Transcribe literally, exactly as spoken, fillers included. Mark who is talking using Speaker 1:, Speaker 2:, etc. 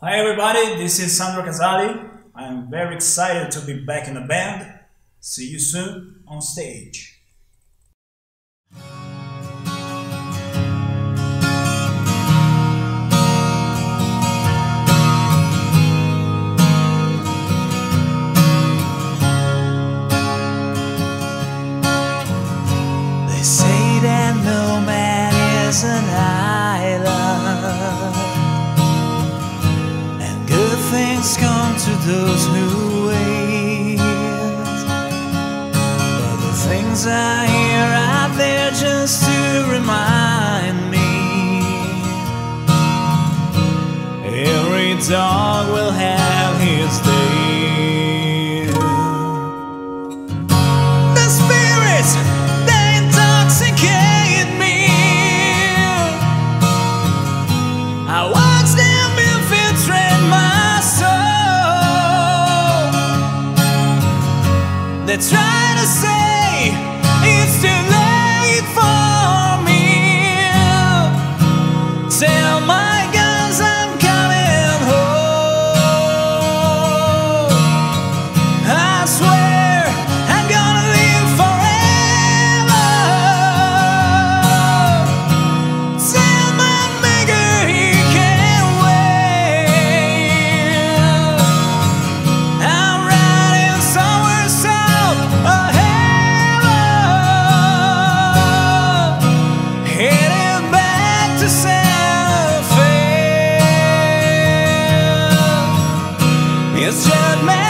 Speaker 1: Hi everybody, this is Sandro Casali. I am very excited to be back in the band. See you soon on stage.
Speaker 2: They say that no man is an island, and good things come to those who wait. But the things I hear out there just to remind me, every dog will have his day. The spirits, they intoxicate me. I watch them infiltrate my soul. They try to say it's too late for me. Tell my guns I'm coming home. I swear I'm gonna live forever. Tell my maker he can't wait. I'm riding somewhere south of heaven, heading back to Santa Fe. It's just me.